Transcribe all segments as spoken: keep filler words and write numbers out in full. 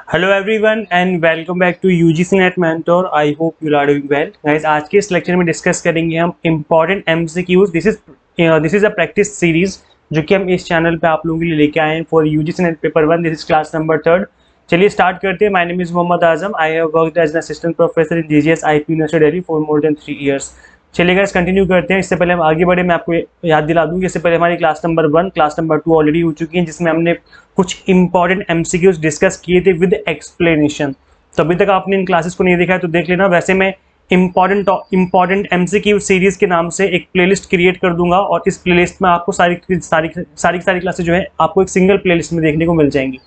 Hello everyone and welcome back to UGC NET mentor. I hope you are doing well. Guys, आज के इस lecture में discuss करेंगे हम important MCQs. This is this is a practice series जो कि हम इस चैनल पे आप लोगों के लिए लेके आए हैं for UGC NET paper one. This is class number third. चलिए स्टार्ट करते हैं। My name is Mohammad Azam. I have worked as an assistant professor in GGS IP university Delhi for more than three years. चलिए गाइस कंटिन्यू करते हैं। इससे पहले हम आगे बढ़े, मैं आपको याद दिला दूं कि इससे पहले हमारी class number one, class number two already हो चुकी है, जिसमें हमने कुछ इंपॉर्टेंट एमसीक्यूज डिस्कस किए थे विद एक्सप्लेनेशन। तो अभी तक आपने इन क्लासेस को नहीं देखा है तो देख लेना। वैसे मैं इंपॉर्टेंट इंपॉर्टेंट एमसीक्यू सीरीज के नाम से एक प्लेलिस्ट क्रिएट कर दूंगा और इस प्लेलिस्ट में आपको सारी सारी सारी सारी क्लासेस जो है आपको एक सिंगल प्लेलिस्ट में देखने को मिल जाएंगी।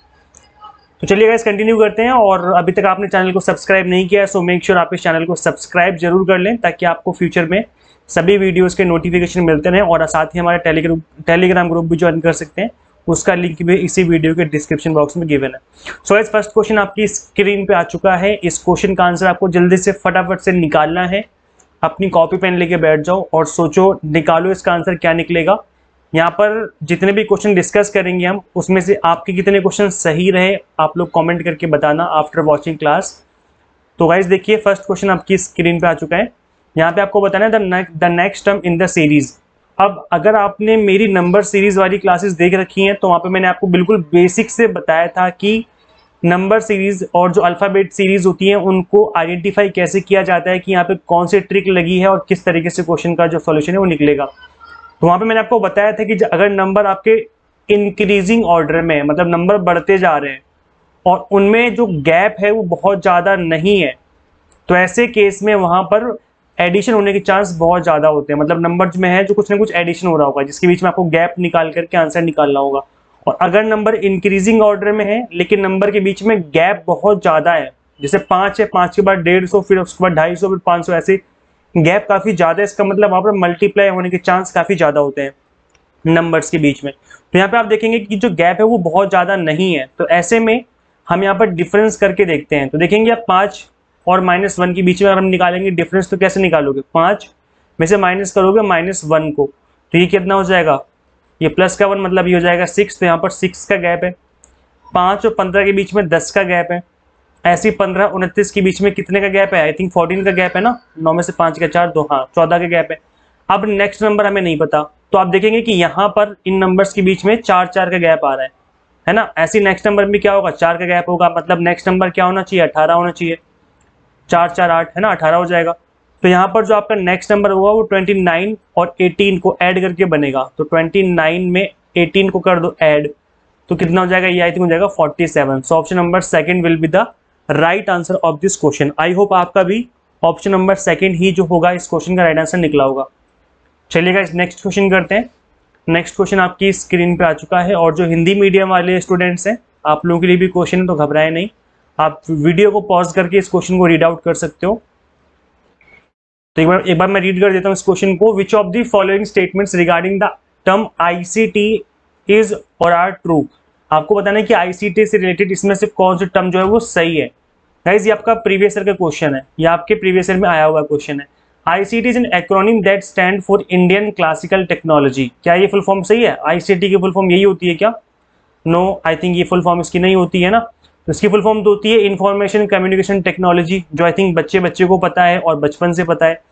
तो चलिए गाइस कंटिन्यू करते हैं। और अभी तक आपने चैनल को सब्सक्राइब नहीं किया है सो मेक श्योर आप इस चैनल को सब्सक्राइब जरूर कर लें, ताकि आपको फ्यूचर में सभी वीडियोस के नोटिफिकेशन मिलते रहें। और साथ ही हमारे टेलीग्राम टेलीग्राम ग्रुप भी ज्वाइन कर सकते हैं, उसका लिंक भी इसी वीडियो के डिस्क्रिप्शन बॉक्स में गिवन है। सो गाइस फर्स्ट क्वेश्चन आपकी स्क्रीन पे आ चुका है। इस क्वेश्चन का आंसर आपको जल्दी से फटाफट से निकालना है। अपनी कॉपी पेन लेके बैठ जाओ और सोचो, निकालो इसका आंसर क्या निकलेगा। यहाँ पर जितने भी क्वेश्चन डिस्कस करेंगे हम, उसमें से आपके कितने क्वेश्चन सही रहे आप लोग कमेंट करके बताना आफ्टर वॉचिंग क्लास। तो गाइस देखिए फर्स्ट क्वेश्चन आपकी स्क्रीन पे आ चुका है। यहाँ पे आपको बताना है the next term in the series. अब अगर आपने मेरी नंबर सीरीज वाली क्लासेस देख रखी हैं तो वहाँ पे मैंने आपको बिल्कुल बेसिक से बताया था कि नंबर सीरीज और जो अल्फ़ाबेट सीरीज होती हैं उनको आइडेंटिफाई कैसे किया जाता है, कि यहाँ पे कौन सी ट्रिक लगी है और किस तरीके से क्वेश्चन का जो सॉल्यूशन है वो निकलेगा। तो वहाँ पे मैंने आपको बताया था कि अगर नंबर आपके इंक्रीजिंग ऑर्डर में, मतलब नंबर बढ़ते जा रहे हैं और उनमें जो गैप है वो बहुत ज़्यादा नहीं है, तो ऐसे केस में वहाँ पर एडिशन होने के चांस बहुत ज़्यादा होते हैं। मतलब नंबर में है जो कुछ ना कुछ एडिशन हो रहा होगा, जिसके बीच में आपको गैप निकाल करके आंसर निकालना होगा। और अगर नंबर इंक्रीजिंग ऑर्डर में है लेकिन नंबर के बीच में गैप बहुत ज़्यादा है, जैसे पाँच है, पाँच के बाद डेढ़ सौ, फिर उसके बाद ढाई सौ, फिर पाँच सौ, ऐसे गैप काफ़ी ज़्यादा है, इसका मतलब वहाँ पर मल्टीप्लाई होने के चांस काफ़ी ज़्यादा होते हैं नंबर्स के बीच में। तो यहाँ पे आप देखेंगे कि जो गैप है वो बहुत ज़्यादा नहीं है। तो ऐसे में हम यहाँ पर डिफरेंस करके देखते हैं। तो देखेंगे आप पाँच और माइनस वन के बीच में अगर हम निकालेंगे डिफरेंस, तो कैसे निकालोगे? पाँच में से माइनस करोगे माइनस वन को, तो ये कितना हो जाएगा? ये प्लस का वन, मतलब ये हो जाएगा सिक्स। तो यहाँ पर सिक्स का गैप है। पाँच और पंद्रह के बीच में दस का गैप है। ऐसी पंद्रह उनतीस के बीच में कितने का गैप है? आई थिंक फोर्टीन का गैप है ना। नौ में से पाँच का चार, दो, हाँ चौदह का गैप है। अब नेक्स्ट नंबर हमें नहीं पता, तो आप देखेंगे कि यहाँ पर इन नंबर्स के बीच में चार चार का गैप आ रहा है, है ना। ऐसी नेक्स्ट नंबर में क्या होगा? चार का गैप होगा, मतलब नेक्स्ट नंबर क्या होना चाहिए? अठारह होना चाहिए। चार चार आठ, है ना, अठारह हो जाएगा। तो यहाँ पर जो आपका नेक्स्ट नंबर होगा वो ट्वेंटी नाइन और एटीन को ऐड करके बनेगा। तो ट्वेंटी नाइन में एटीन को कर दो ऐड, तो कितना हो जाएगा? ये आई थिंक हो जाएगा forty seven. So option number second will be the right answer of this question. I hope आपका भी ऑप्शन नंबर सेकंड ही जो होगा इस क्वेश्चन का राइट आंसर निकला होगा। चलिएगा नेक्स्ट क्वेश्चन करते हैं। नेक्स्ट क्वेश्चन आपकी स्क्रीन पे आ चुका है, और जो हिंदी मीडियम वाले स्टूडेंट्स हैं आप लोगों के लिए भी क्वेश्चन है, तो घबराए नहीं, आप वीडियो को पॉज करके इस क्वेश्चन को रीड आउट कर सकते हो। तो एक बार एक बार मैं रीड कर देता हूँ इस क्वेश्चन को। Which of the following statements regarding the term ICT is or are true. आपको बताना है कि आईसीटी से रिलेटेड इसमें से कौन सा टर्म जो है वो सही है। गाइस ये आपका प्रीवियस ईयर का क्वेश्चन है, ये आपके प्रीवियस ईयर में आया हुआ क्वेश्चन है। ICT is an acronym that stand for Indian classical technology. क्या ये फुल फॉर्म सही है? आईसीटी की फुल फॉर्म यही होती है क्या? नो, आई थिंक ये फुल फॉर्म इसकी नहीं होती है ना। तो इसकी फुल फॉर्म तो होती है इंफॉर्मेशन कम्युनिकेशन टेक्नोलॉजी, जो आई थिंक बच्चे बच्चे को पता है और बचपन से पता है।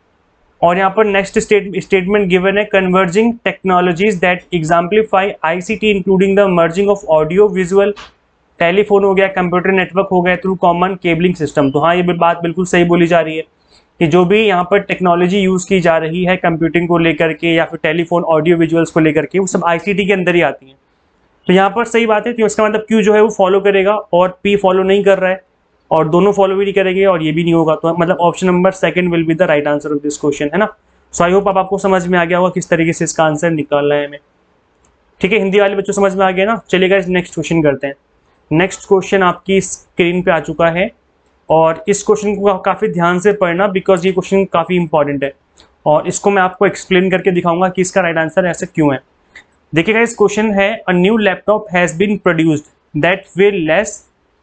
और यहाँ पर नेक्स्ट स्टेट स्टेटमेंट गिवन है, converging technologies that exemplify ICT including the merging of audio visual, telephone हो गया, कंप्यूटर नेटवर्क हो गया, थ्रू कॉमन केबलिंग सिस्टम। तो हाँ ये बात बिल्कुल सही बोली जा रही है कि जो भी यहाँ पर टेक्नोलॉजी यूज़ की जा रही है कंप्यूटिंग को लेकर के या फिर टेलीफोन ऑडियो विजुअल्स को लेकर के, वो सब आईसीटी के अंदर ही आती हैं। तो यहाँ पर सही बात है, तो इसका मतलब क्यू जो है वो फॉलो करेगा और पी फॉलो नहीं कर रहा है, और दोनों फॉलो भी नहीं करेंगे और ये भी नहीं होगा। तो मतलब option number second will be the right answer of this question, है ना। सो आई होप आप आपको समझ में आ गया होगा किस तरीके से इसका आंसर निकालना है हमें। ठीक है, हिंदी वाले बच्चों समझ में आ गया ना। चलिए गाइस नेक्स्ट क्वेश्चन करते हैं। नेक्स्ट क्वेश्चन आपकी स्क्रीन पे आ चुका है, और इस क्वेश्चन को काफ़ी ध्यान से पढ़ना बिकॉज ये क्वेश्चन काफ़ी इंपॉर्टेंट है, और इसको मैं आपको एक्सप्लेन करके दिखाऊंगा कि इसका राइट आंसर ऐसा क्यों है। देखिएगा इस क्वेश्चन है, a new laptop has been produced that where less,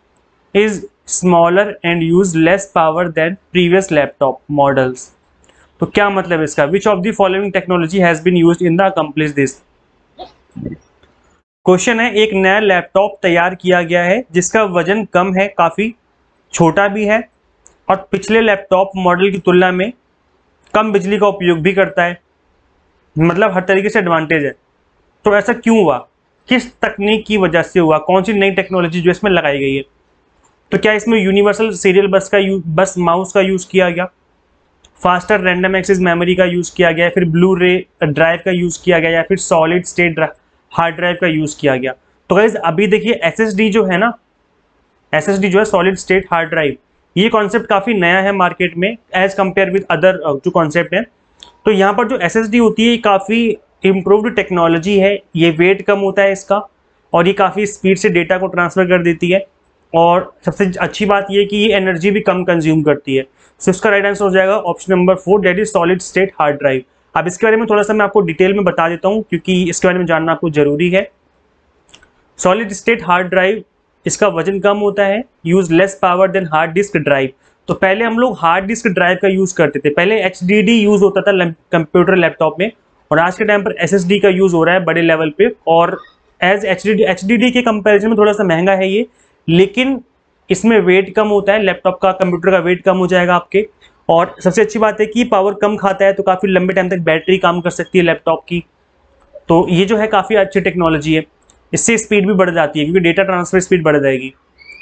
is smaller and use less power than previous laptop models. तो क्या मतलब इसका? Which of the following technology has been used in the accomplish this. Question है, एक नया laptop तैयार किया गया है जिसका वजन कम है, काफ़ी छोटा भी है और पिछले लैपटॉप मॉडल की तुलना में कम बिजली का उपयोग भी करता है, मतलब हर तरीके से एडवांटेज है। तो ऐसा क्यों हुआ, किस तकनीक की वजह से हुआ, कौन सी नई टेक्नोलॉजी जो इसमें लगाई गई है? तो क्या इसमें यूनिवर्सल सीरियल बस का यूज बस माउस का यूज़ किया गया, फास्टर रैंडम एक्सेस मेमोरी का यूज़ किया गया, फिर ब्लू रे ड्राइव का यूज़ किया गया, या फिर सॉलिड स्टेट हार्ड ड्राइव का यूज़ किया गया? तो गाइस अभी देखिए एसएसडी जो है ना, एसएसडी जो है सॉलिड स्टेट हार्ड ड्राइव, ये कॉन्सेप्ट काफ़ी नया है मार्केट में एज कम्पेयर विद अदर जो कॉन्सेप्ट है। तो यहाँ पर जो एसएसडी होती है काफ़ी इम्प्रूव्ड टेक्नोलॉजी है, ये वेट कम होता है इसका और ये काफ़ी स्पीड से डेटा को ट्रांसफ़र कर देती है, और सबसे अच्छी बात ये कि ये एनर्जी भी कम कंज्यूम करती है। सो इसका राइट आंसर हो जाएगा option number four, that is solid state hard drive. अब इसके बारे में थोड़ा सा मैं आपको डिटेल में बता देता हूँ क्योंकि इसके बारे में जानना आपको जरूरी है। सॉलिड स्टेट हार्ड ड्राइव, इसका वजन कम होता है, use less power than hard disk drive. तो पहले हम लोग हार्ड डिस्क ड्राइव का यूज करते थे, पहले एच डी डी यूज होता था कंप्यूटर लैपटॉप में, और आज के टाइम पर एस एस डी का यूज हो रहा है बड़े लेवल पे। और as H D D H D D के कंपेरिजन में थोड़ा सा महंगा है ये, लेकिन इसमें वेट कम होता है, लैपटॉप का कंप्यूटर का वेट कम हो जाएगा आपके। और सबसे अच्छी बात है कि पावर कम खाता है, तो काफ़ी लंबे टाइम तक बैटरी काम कर सकती है लैपटॉप की। तो ये जो है काफ़ी अच्छी टेक्नोलॉजी है, इससे स्पीड भी बढ़ जाती है क्योंकि डेटा ट्रांसफर स्पीड बढ़ जाएगी।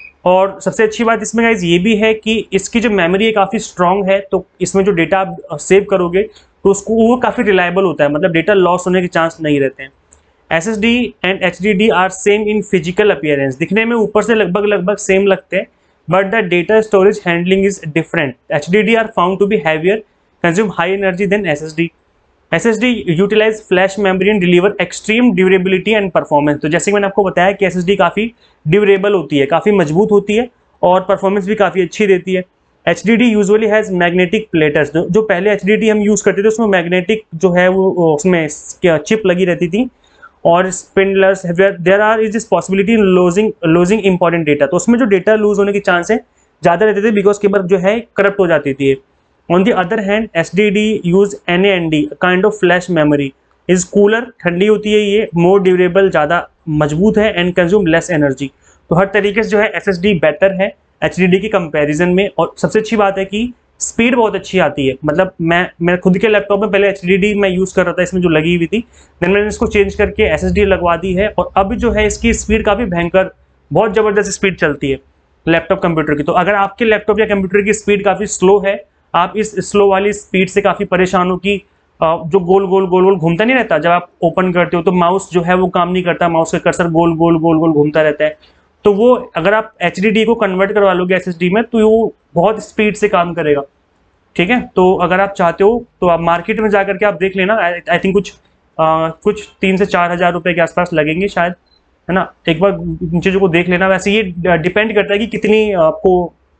और सबसे अच्छी बात इसमें गाइस ये भी है कि इसकी जो मेमोरी है काफ़ी स्ट्रॉन्ग है, तो इसमें जो डेटा आप सेव करोगे तो उसको वो काफ़ी रिलायबल होता है, मतलब डेटा लॉस होने के चांस नहीं रहते हैं। S S D and H D D are same in physical appearance, दिखने में ऊपर से लगभग लगभग सेम लगते हैं, but the data storage handling is different. H D D are found to be heavier, consume high energy than S S D. S S D utilize flash memory and deliver extreme durability and performance. तो जैसे कि मैंने आपको बताया कि S S D काफ़ी durable होती है, काफ़ी मजबूत होती है और परफॉर्मेंस भी काफ़ी अच्छी देती है। H D D usually has magnetic platters, जो पहले एच डी डी हम यूज़ करते थे उसमें मैग्नेटिक जो है वो उसमें चिप लगी रहती थी, और spindles there are is this possibility in losing losing important data. तो उसमें जो डेटा लूज होने के चांस है ज़्यादा रहते थे बिकॉज के बाद जो है करप्ट हो जाती थी। On the other hand S D D use N A N D kind of flash memory, is cooler, ठंडी होती है ये, मोर ड्यूरेबल, ज़्यादा मजबूत है, एंड कंज्यूम लेस एनर्जी। तो हर तरीके से जो है एस एस डी बेटर है एच डी डी के कंपैरिजन में। और सबसे अच्छी बात है कि स्पीड बहुत अच्छी आती है, मतलब मैं मैं खुद के लैपटॉप में पहले एच डी डी मैं यूज़ कर रहा था इसमें जो लगी हुई थी, देन मैंने इसको चेंज करके एस एस डी लगवा दी है, और अब जो है इसकी स्पीड काफ़ी भयंकर, बहुत ज़बरदस्त स्पीड चलती है लैपटॉप कंप्यूटर की। तो अगर आपके लैपटॉप या कंप्यूटर की स्पीड काफ़ी स्लो है, आप इस स्लो वाली स्पीड से काफ़ी परेशान हो कि जो गोल गोल गोल गोल घूमता नहीं रहता, जब आप ओपन करते हो तो माउस जो है वो काम नहीं करता, माउस का कर्सर गोल गोल गोल गोल घूमता रहता है, तो वो अगर आप एच डी डी को कन्वर्ट करवा लोगे एस एस डी में तो वो बहुत स्पीड से काम करेगा। ठीक है, तो अगर आप चाहते हो तो आप मार्केट में जाकर के आप देख लेना, आई थिंक कुछ आ, कुछ तीन से चार हज़ार रुपये के आसपास लगेंगे शायद, है ना। एक बार इन चीज़ों को देख लेना। वैसे ये डिपेंड करता है कि कितनी आपको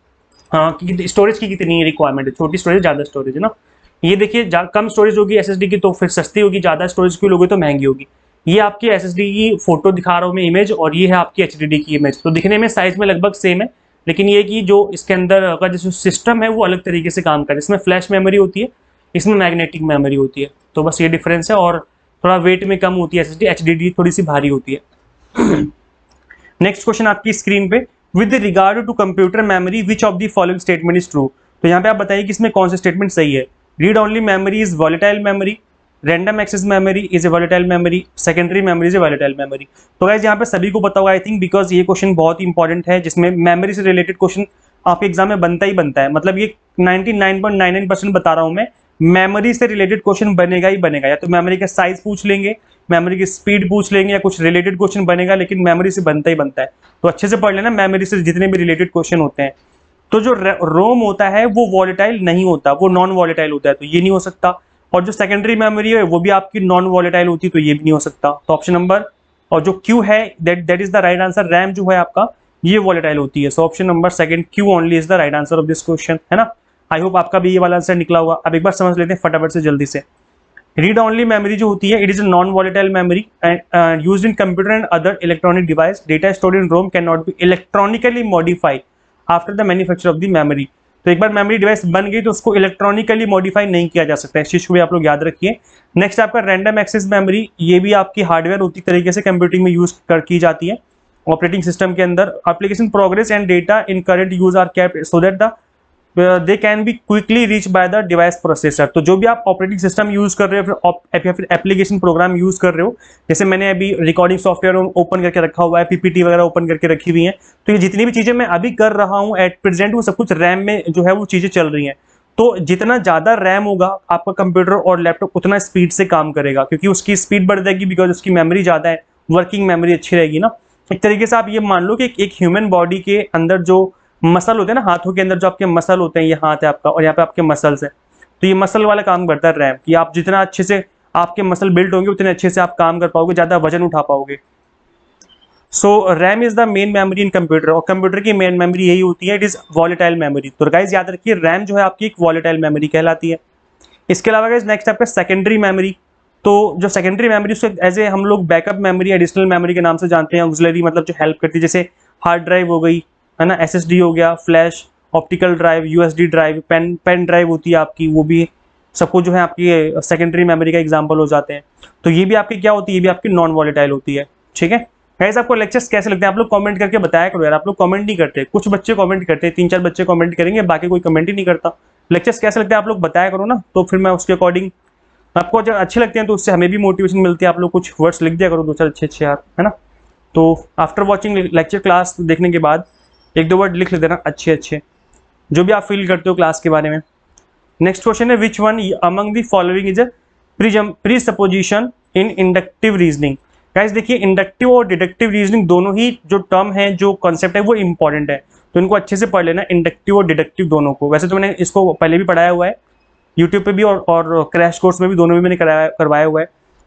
हाँ कि स्टोरेज की कितनी रिक्वायरमेंट है, छोटी स्टोरेज ज़्यादा स्टोरेज है ना। ये देखिए कम स्टोरेज होगी एसएसडी की तो फिर सस्ती होगी, ज़्यादा स्टोरेज की लोगे तो महंगी होगी। ये आपकी एसएसडी की फोटो दिखा रहा हूँ मैं इमेज, और ये है आपकी एचडीडी की इमेज। तो दिखने में साइज में लगभग सेम है, लेकिन ये कि जो इसके अंदर का जो सिस्टम है वो अलग तरीके से काम करे। इसमें फ्लैश मेमोरी होती है, इसमें मैग्नेटिक मेमोरी होती है, तो बस ये डिफरेंस है। और थोड़ा वेट में कम होती है एसएसडी, एचडीडी थोड़ी सी भारी होती है। नेक्स्ट क्वेश्चन आपकी स्क्रीन पे, with regard to computer memory which of the following statement is true. तो यहाँ पे आप बताइए कि इसमें कौन सा स्टेटमेंट सही है। Read only memory is volatile memory, random access memory is a volatile memory, secondary memory is a volatile memory. तो गाइस यहाँ पे सभी को पता होगा आई थिंक, बिकॉज ये क्वेश्चन बहुत ही इंपॉर्टेंट है, जिसमें मेमोरी से रिलेटेड क्वेश्चन आपके एग्जाम में बनता ही बनता है। मतलब ये ninety nine point nine nine percent बता रहा हूँ मैं, मेमोरी से रिलेटेड क्वेश्चन बनेगा ही बनेगा। या तो मेमोरी का साइज पूछ लेंगे, मेमोरी की स्पीड पूछ लेंगे, या कुछ रिलेटेड क्वेश्चन बनेगा, लेकिन मेमोरी से बनता ही बनता है। तो अच्छे से पढ़ लेना मेमोरी से जितने भी रिलेटेड क्वेश्चन होते हैं। तो जो रोम होता है वो वॉलेटाइल नहीं होता, वो नॉन वॉलेटाइल होता है, तो ये नहीं हो सकता। और जो सेकेंडरी मेमोरी है वो भी आपकी नॉन वॉलेटाइल होती है, तो ये भी नहीं हो सकता। तो ऑप्शन नंबर, और जो क्यू है that that is the right answer, RAM जो है आपका ये वॉलेटाइल होती है। So option number second Q only is the right answer of this question, है ना। आई होप आपका भी ये वाला आंसर निकला होगा। अब एक बार समझ लेते हैं फटाफट से जल्दी से। रीड ओनली मेमोरी जो होती है, it is a non volatile memory and used in computer and other electronic device. Data stored in ROM can not be electronically modified after the manufacture of the memory. तो एक बार memory device बन गई तो उसको electronically modify नहीं किया जा सकता, इस चीज को भी आप लोग याद रखिए। नेक्स्ट आपका रैंडम एक्सेस मेमोरी, ये भी आपकी हार्डवेयर होती तरीके से कंप्यूटिंग में यूज कर की जाती है। ऑपरेटिंग सिस्टम के अंदर application progress and data in current use are kept so that the they can be quickly reach by the device processor. तो जो भी आप ऑपरेटिंग सिस्टम यूज कर रहे हो या फिर एप्लीकेशन प्रोग्राम यूज कर रहे हो, जैसे मैंने अभी रिकॉर्डिंग सॉफ्टवेयर ओपन करके रखा हुआ है, पीपीटी वगैरह ओपन करके रखी हुई है, तो ये जितनी भी चीजें मैं अभी कर रहा हूँ एट प्रेजेंट वो सब कुछ रैम में जो है वो चीजें चल रही हैं। तो जितना ज्यादा रैम होगा आपका कंप्यूटर और लैपटॉप उतना स्पीड से काम करेगा, क्योंकि उसकी स्पीड बढ़ जाएगी बिकॉज उसकी मेमोरी ज्यादा है, वर्किंग मेमोरी अच्छी रहेगी ना। एक तरीके से आप ये मान लो कि एक ह्यूमन बॉडी के अंदर जो मसल होते हैं ना, हाथों के अंदर जो आपके मसल होते हैं, ये हाथ है आपका और यहाँ पे आपके मसल्स हैं, तो ये मसल वाला काम करता है रैम, कि आप जितना अच्छे से आपके मसल बिल्ड होंगे उतने अच्छे से आप काम कर पाओगे, ज्यादा वजन उठा पाओगे। So RAM is the main memory in computer, और कंप्यूटर की मेन मेमोरी यही होती है, इट इज वॉलेटाइल मेमोरी। तो गाइज याद रखिए रैम जो है आपकी एक वॉलेटाइल मेमोरी कहलाती है। इसके अलावा गाइज नेक्स्ट आपका सेकेंडरी मेमोरी। तो जो सेकेंडरी मेमोरी उसको एज ए हम लोग बैकअप मेमोरी, एडिशनल मेमोरी के नाम से जानते हैं, ऑक्सिलरी मतलब जो हेल्प करती है, जैसे हार्ड ड्राइव हो गई है ना, एसएसडी हो गया, flash, optical drive, USD drive, pen pen drive होती है आपकी, वो भी सबको जो है आपकी सेकेंडरी मेमोरी का एग्जांपल हो जाते हैं। तो ये भी आपकी क्या होती है, ये भी आपकी नॉन वॉलेटाइल होती है। ठीक है गाइस, आपको लेक्चर्स कैसे लगते हैं आप लोग कमेंट करके बताया करो यार, आप लोग कमेंट नहीं करते, कुछ बच्चे कमेंट करते हैं, तीन चार बच्चे कमेंट करेंगे, बाकी कोई कमेंट ही नहीं करता। लेक्चर्स कैसे लगते हैं आप लोग बताया करो ना, तो फिर मैं उसके अकॉर्डिंग, आपको जब अच्छे लगते हैं तो उससे हमें भी मोटिवेशन मिलती है। आप लोग कुछ वर्ड्स लिख दिया करो दो चार अच्छे अच्छे यार, है ना। तो आफ्टर वॉचिंग लेक्चर क्लास देखने के बाद एक दो वर्ड लिख देना अच्छे अच्छे, जो भी आप फील करते हो क्लास के बारे में। नेक्स्ट क्वेश्चन है, which one among the following is a presupposition in inductive reasoning. Guys देखिए, इंडक्टिव और डिडक्टिव रीजनिंग दोनों ही जो टर्म है, जो कॉन्सेप्ट है, वो इंपॉर्टेंट है, तो इनको अच्छे से पढ़ लेना, इंडक्टिव और डिडक्टिव दोनों को। वैसे तो मैंने इसको पहले भी पढ़ाया हुआ है यूट्यूब पे भी, और, और क्रैश कोर्स में भी, दोनों में मैंने कराया करवाया हुआ है।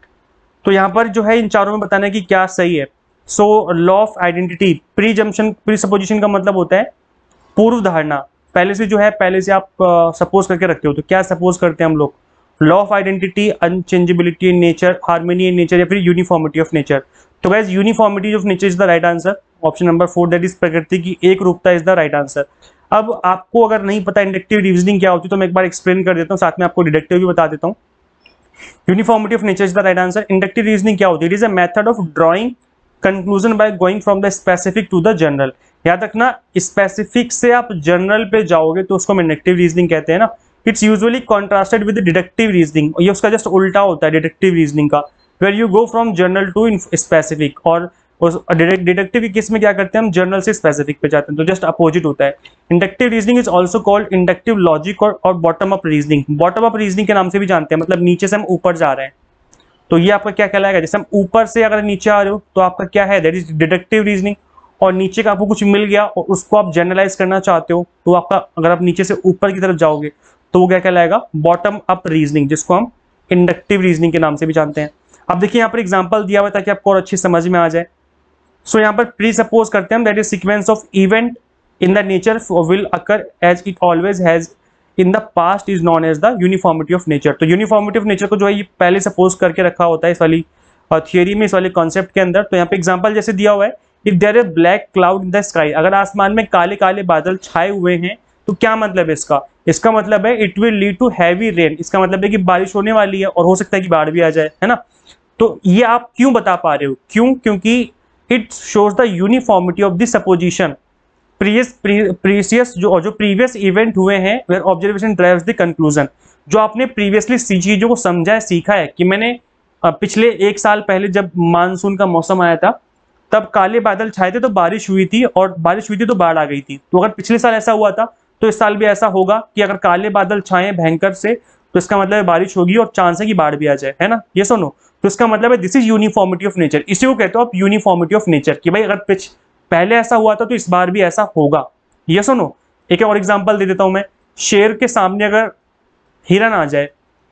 तो यहाँ पर जो है इन चारों में बताना है कि क्या सही है। So law of identity, presumption presupposition का मतलब होता है पूर्व धारणा, पहले से जो है पहले से आप सपोज uh, करके रखते हो। तो क्या सपोज करते हैं हम लोग, law of identity, unchangeability in nature, harmony in nature, या फिर यूनिफॉर्मिटी ऑफ नेचर। तो guys uniformity of nature is the right answer, option number four, that is प्रकृति की एक रूपता इज द राइट आंसर। अब आपको अगर नहीं पता इंडक्टिव रीजनिंग क्या होती है तो मैं एक बार एक्सप्लेन कर देता हूँ, साथ में आपको डिडक्टिव भी बता देता हूँ। Uniformity of nature is the right answer. Inductive reasoning क्या होती है, it is a method of drawing conclusion by going from the specific to the general. याद रखना, स्पेसिफिक से आप जनरल पे जाओगे तो उसको हम इंडक्टिव रीजनिंग कहते हैं ना। It's usually contrasted with deductive reasoning, ये उसका जस्ट उल्टा होता है डिडक्टिव रीजनिंग का, where you go from general to specific. और डिडक्टिव के केस में क्या करते हैं, हम जनरल से स्पेसिफिक पे जाते हैं, तो जस्ट अपोजिट होता है। Inductive reasoning is also called inductive logic और, और bottom up reasoning. Bottom up reasoning के नाम से भी जानते हैं, मतलब नीचे से हम ऊपर जा रहे हैं, तो ये आपका क्या कहलाएगा, जैसे हम ऊपर से अगर नीचे आ रहे हो तो आपका क्या है, दैट इज डिडक्टिव रीजनिंग। और नीचे का आपको कुछ मिल गया और उसको आप जनरलाइज करना चाहते हो, तो आपका अगर आप नीचे से ऊपर की तरफ जाओगे तो वो क्या कहलाएगा, बॉटम अप रीजनिंग, जिसको हम इंडक्टिव रीजनिंग के नाम से भी जानते हैं। अब देखिए यहाँ पर एग्जांपल दिया हुआ है ताकि आपको और अच्छी समझ में आ जाए। सो so, यहाँ पर प्री सपोज करते हैं, that is sequence of event in the nature will occur as it always has in the past is known as the uniformity of nature. तो यूनिफॉर्मिटी ऑफ नेचर को जो है ये पहले सपोज करके रखा होता है इस वाली थियोरी में, इस वाले कॉन्सेप्ट के अंदर। तो यहाँ पे एग्जांपल जैसे दिया हुआ है, if there a black cloud in the sky, अगर आसमान में काले काले बादल छाए हुए हैं तो क्या मतलब है इसका, इसका मतलब है it will lead to heavy rain, इसका मतलब है कि बारिश होने वाली है और हो सकता है कि बाढ़ भी आ जाए, है ना। तो ये आप क्यों बता पा रहे हो, क्यों, क्योंकि it shows the uniformity of the supposition previous previous जो जो प्रीवियस इवेंट हुए हैं, where observation drives the conclusion. जो आपने प्रीवियसली चीजों को समझा है, सीखा है, कि मैंने पिछले एक साल पहले जब मानसून का मौसम आया था तब काले बादल छाए थे तो बारिश हुई थी, और बारिश हुई थी तो बाढ़ आ गई थी। तो अगर पिछले साल ऐसा हुआ था तो इस साल भी ऐसा होगा कि अगर काले बादल छाए भयंकर से तो इसका मतलब है बारिश होगी और चांस है कि बाढ़ भी आ जाए, है ना, ये सुनो। तो इसका मतलब है this is uniformity of nature, इसी को कहते हो आप यूनिफॉर्मिटी ऑफ नेचर, कि भाई अगर पिछ पहले ऐसा हुआ था तो इस बार भी ऐसा होगा, ये सुनो। एक और एग्जांपल दे देता हूं मैं, शेर के सामने अगर हिरन आ जाए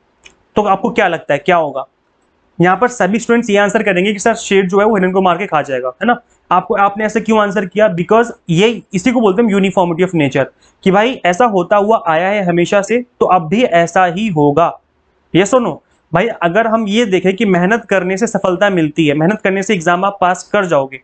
तो आपको क्या लगता है क्या होगा। यहाँ पर सभी स्टूडेंट्स ये आंसर करेंगे कि सर शेर जो है वो हिरन को मार के खा जाएगा, है ना। आपको आपने ऐसा क्यों आंसर किया, बिकॉज ये इसी को बोलते हैं यूनिफॉर्मिटी ऑफ नेचर, कि भाई ऐसा होता हुआ आया है हमेशा से तो अब भी ऐसा ही होगा, ये सुनो। भाई अगर हम ये देखें कि मेहनत करने से सफलता मिलती है, मेहनत करने से एग्जाम आप पास कर जाओगे,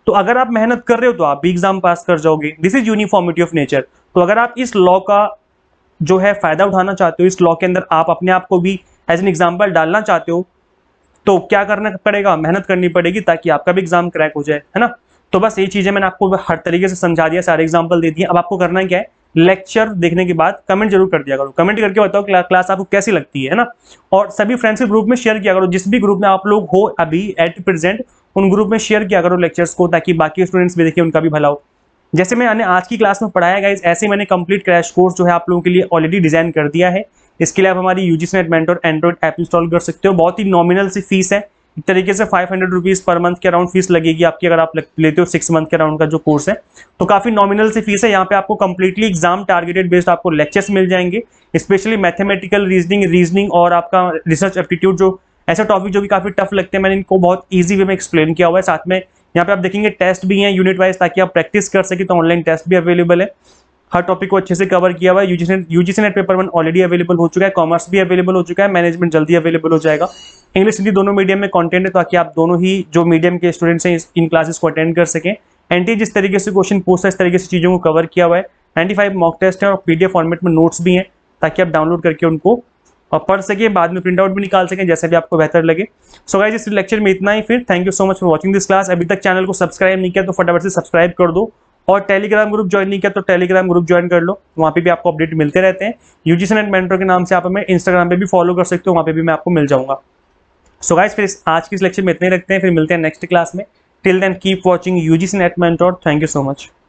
तो अगर आप मेहनत कर रहे हो तो आप भी एग्जाम पास कर जाओगे। This is uniformity of nature. तो अगर आप इस लॉ का जो है फायदा उठाना चाहते हो, इस लॉ के अंदर आप अपने आप को भी एज एन एग्जाम्पल डालना चाहते हो, तो क्या करना पड़ेगा, मेहनत करनी पड़ेगी ताकि आपका भी एग्जाम क्रैक हो जाए, है ना। तो बस ये चीजें मैंने आपको हर तरीके से समझा दिया, सारे एग्जाम्पल दे दिए। अब आपको करना क्या है, लेक्चर देखने के बाद कमेंट जरूर कर दिया करो, कमेंट करके बताओ क्ला, क्लास आपको कैसी लगती है ना। और सभी फ्रेंड्स के ग्रुप में शेयर किया करो, जिस भी ग्रुप में आप लोग हो अभी एट प्रेजेंट, उन ग्रुप में शेयर किया करो लेक्चर्स को, ताकि बाकी स्टूडेंट्स भी देखें, उनका भी भला हो। जैसे मैंने आज की क्लास में पढ़ाया गाइस, ऐसे मैंने कंप्लीट क्रैश कोर्स जो है आप लोगों के लिए ऑलरेडी डिजाइन कर दिया है। इसके लिए आप हमारी UGC NET mentor android app install कर सकते हो। बहुत ही नॉमिनल सी फीस है, एक तरीके से five hundred rupees per month के अराउंड फीस लगेगी आपकी, अगर आप लेते हो सिक्स मंथ के अराउंड का जो कोर्स है। तो काफी नॉमिनल सी फीस है। यहाँ पे आपको कंप्लीटली एग्जाम टारगेटेड बेस्ड आपको लेक्चर्स मिल जाएंगे, स्पेशली मैथमेटिकल रीजनिंग रीजनिंग और आपका रिसर्च एप्टीट्यूड, जो ऐसे टॉपिक जो भी काफी टफ लगते हैं, मैंने इनको बहुत ईजी वे में एक्सप्लेन किया हुआ है। साथ में यहाँ पे आप देखेंगे टेस्ट भी हैं यूनिट वाइज, ताकि आप प्रैक्टिस कर सके। तो ऑनलाइन टेस्ट भी अवेलेबल है, हर टॉपिक को अच्छे से कवर किया हुआ है। UGC UGC NET paper one already available हो चुका है, कॉमर्स भी अवेलेबल हो चुका है, मैनेजमेंट जल्दी अवेलेबल हो जाएगा। इंग्लिश हिंदी दोनों मीडियम में कंटेंट है, ताकि आप दोनों ही जो मीडियम के स्टूडेंट्स हैं इन क्लासेस को अटेंड कर सकें। एनटी जिस तरीके से क्वेश्चन पूछता है, इस तरीके से चीजों को कवर किया हुआ है। नाइन्टी फाइव मॉक टेस्ट है और पीडीएफ फॉर्मेट में नोट्स भी हैं, ताकि आप डाउनलोड करके उनको और पढ़ सके, बाद में प्रिंट आउट भी निकाल सकें, जैसे भी आपको बेहतर लगे। सो गाइस, इस लेक्चर में इतना ही। फिर thank you so much for watching this class. अभी तक चैनल को सब्सक्राइब नहीं किया तो फटाफट से सब्सक्राइब कर दो, और टेलीग्राम ग्रुप ज्वाइन नहीं किया तो टेलीग्राम ग्रुप ज्वाइन कर लो, वहाँ पे भी आपको अपडेट मिलते रहते हैं। यूजीसी नेट मेंटर के नाम से आप हमें इंस्टाग्राम पे भी फॉलो कर सकते हो, वहाँ पे भी मैं आपको मिल जाऊंगा। सो गाइस, फिर आज की इस लेक्चर में इतने ही रखते हैं, फिर मिलते हैं नेक्स्ट क्लास में। Till then keep watching UGC NET mentor. Thank you so much.